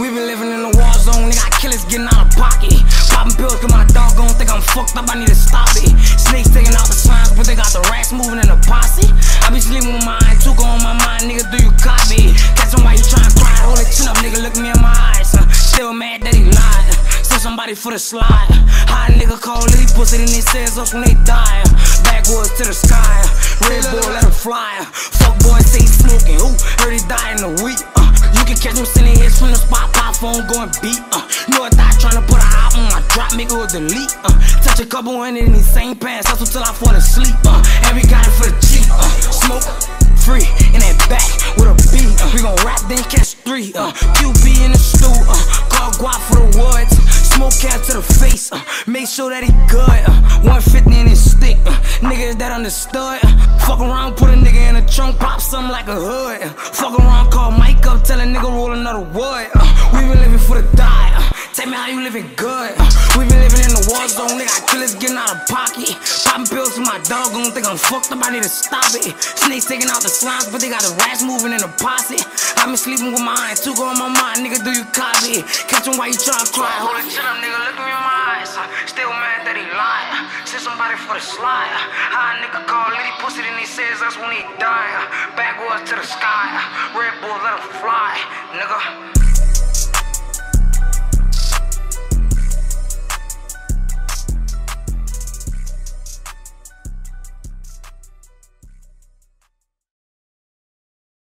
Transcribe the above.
We been living in a war zone, nigga. Killers getting out of pocket. Popping pills cause my dog gon' think I'm fucked up, I need to stop it. Snakes taking out the signs, but they got the racks moving in the posse. I be sleeping with my eye, Tuka on my mind, nigga, do you copy? Catch him while you tryna cry, hold that chin up, nigga, look me in my eyes. Still mad that he lied, send somebody for the slide. Hot nigga call Liddy pussy, then they says us when they die. Backwoods to the sky, Red Bull let him fly. Fuck boy say he smoking, who heard he died in a week? You can catch him sending hits from the spot, pop phone going beat. Know I thought tryna put a hop on my drop, make it with delete. Touch a couple hundred in these same pants, hustle till I fall asleep. And we got it for the cheap. Smoke free in that back with a beat. We gon' rap then catch 3. QB in the stew, call guap for the woods. Smoke cap to the face, make sure that he good. 150 in his stick, niggas that understood. Fuck around, put a nigga in a trunk, pop something like a hood. Fuck around, call Mike up, tell a nigga roll another wood. We been living for the die, tell me how you living good. We been living in the war zone, nigga, killers getting out of pocket. Popping pills for my dog, gon' think I'm fucked up, I need to stop it. Snakes taking out the slimes, but they got the rats moving in the posse. I been sleeping with my eye, Tuka on my mind, nigga, do you copy? Catch him while you tryna cry, hold it chin up, nigga, look me in my eyes. Still mad that he lied, send somebody for the slide. Hot nigga call Liddy pussy, then he says us when he die. Backwoods to the sky, Red Bull let him fly, nigga.